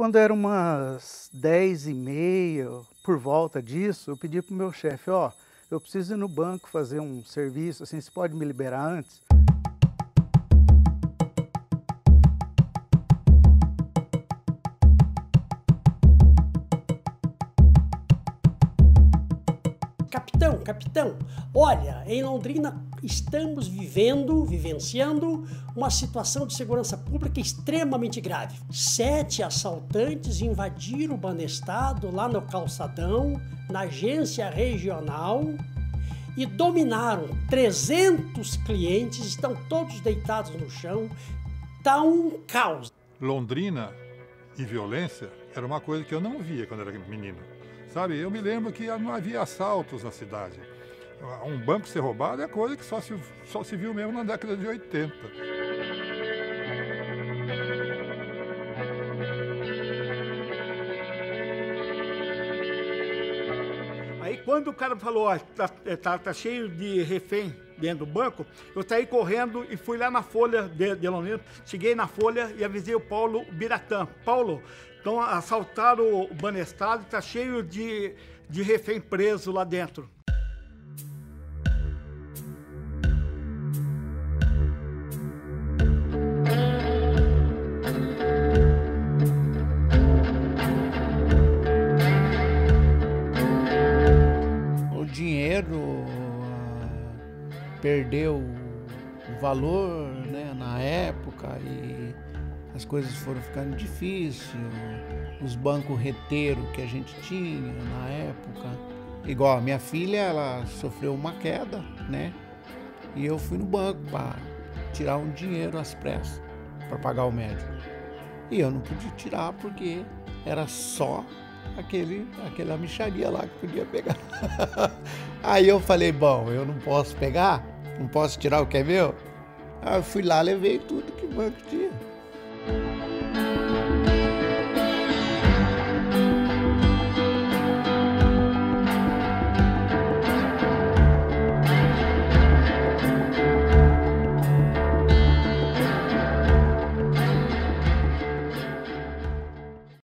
quando era umas 10h30, por volta disso, eu pedi para o meu chefe, ó, eu preciso ir no banco fazer um serviço, assim, você pode me liberar antes? Capitão, olha, em Londrina estamos vivenciando uma situação de segurança pública extremamente grave. 7 assaltantes invadiram o Banestado, lá no Calçadão, na agência regional, e dominaram 300 clientes, estão todos deitados no chão, tá um caos. Londrina e violência era uma coisa que eu não via quando era menino. Sabe, eu me lembro que não havia assaltos na cidade. Um banco ser roubado é coisa que só se viu mesmo na década de 80. Aí quando o cara falou, ó, tá cheio de refém dentro do banco, eu saí correndo e fui lá na Folha de Londrina, cheguei na Folha e avisei o Paulo Biratã. Paulo, então assaltaram o Banestado, tá cheio de refém preso lá dentro. O dinheiro perdeu o valor, né, na época, e as coisas foram ficando difíceis. Os bancos reteram que a gente tinha na época. Igual a minha filha, ela sofreu uma queda, né? E eu fui no banco para tirar um dinheiro às pressas para pagar o médico. E eu não podia tirar porque era só aquela mixaria lá que podia pegar. Aí eu falei, bom, eu não posso pegar? Não posso tirar o que é meu? Aí eu fui lá, levei tudo que o banco tinha.